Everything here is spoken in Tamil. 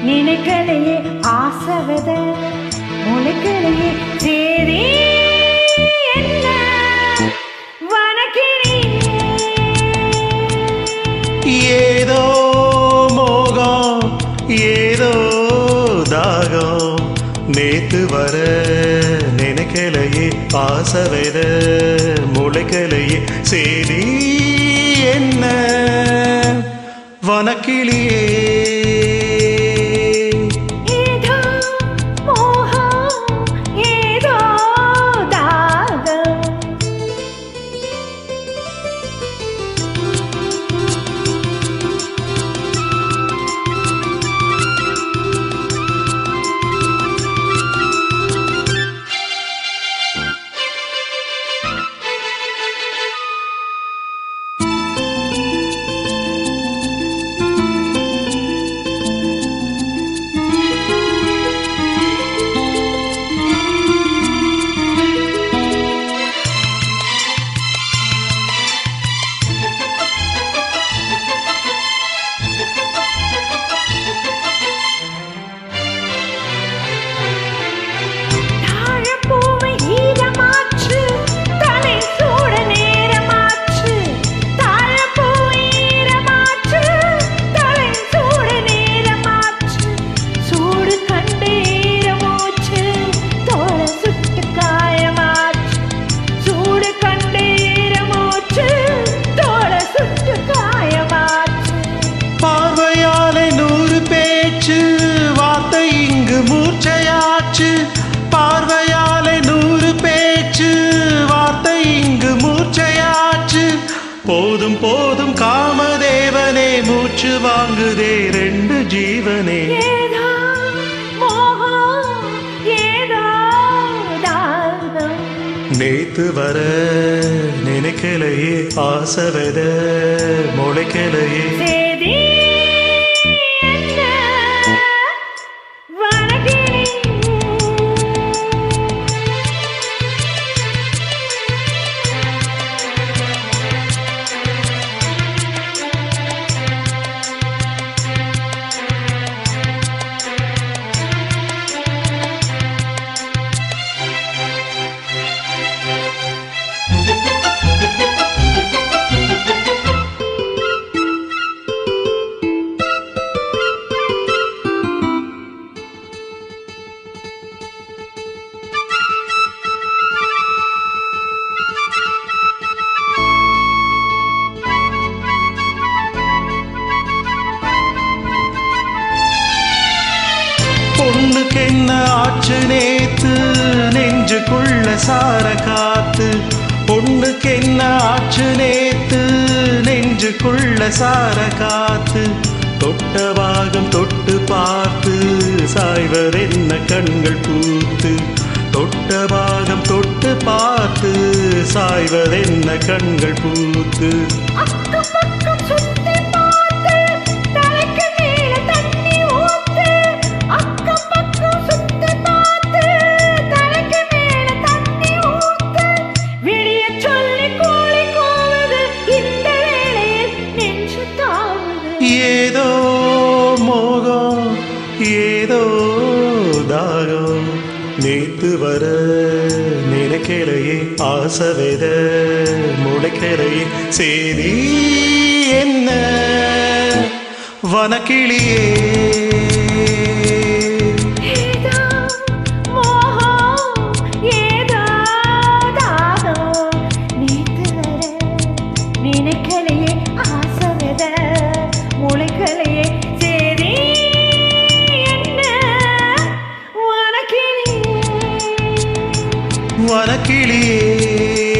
நினைக்கலையே ஆசவத முளைக்கலையே சேரி என்ன வனக்கிளி ஏதோ மோகம் ஏதோ தாகம் நேத்து வர நினைக்கலையே ஆசவத முளைக்கலையே சேரி என்ன வனக்கிளியே பார்வையாலே 100 பேச்சு வார்த்தை இங்கு மூர்ச்சையாச்சு போதும் போதும் காமதேவனே மூச்சு வாங்குதே 2 ஜீவனே நேத்து வர நினைக்கலையே ஆசவத முளைக்கலையே பொண்ணுக்கு என்ன ஆச்சு நேத்து நெஞ்சுக்குள்ள சார காத்து பொண்ணுக்கு என்ன ஆச்சு நேத்து நெஞ்சுக்குள்ள சார காத்து தொட்ட பாகம் தொட்டு பார்த்து சாய்வதென்ன கண்கள் பூத்து தொட்ட பாகம் தொட்டு பார்த்து சாய்வதென்ன கண்கள் பூத்து ஏதோ மோகம் ஏதோ தாகம் நேத்து வர நினைக்கலையே ஆசவத முளைக்கலையே சேரி என்ன வனக்கிளியே வனக்கிளியே